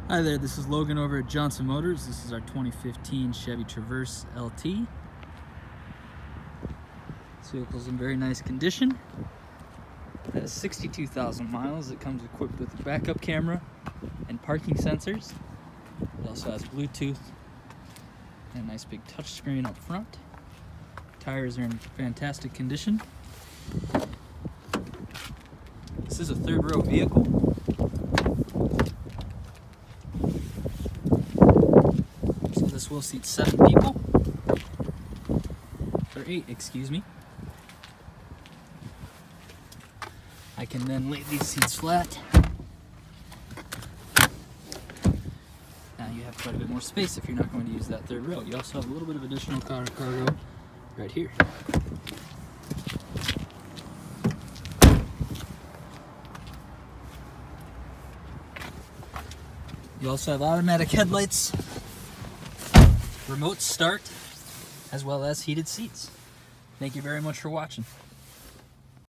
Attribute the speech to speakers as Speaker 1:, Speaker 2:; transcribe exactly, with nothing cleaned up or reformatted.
Speaker 1: Hi there, this is Logan over at Johnson Motors. This is our twenty fifteen Chevy Traverse L T. This vehicle's in very nice condition. It has sixty-two thousand miles. It comes equipped with a backup camera and parking sensors. It also has Bluetooth and a nice big touchscreen up front. Tires are in fantastic condition. This is a third row vehicle. This will seat seven people, or eight, excuse me. I can then lay these seats flat. Now you have quite a bit more space if you're not going to use that third row. You also have a little bit of additional car cargo right here. You also have automatic headlights, remote start, as well as heated seats. Thank you very much for watching.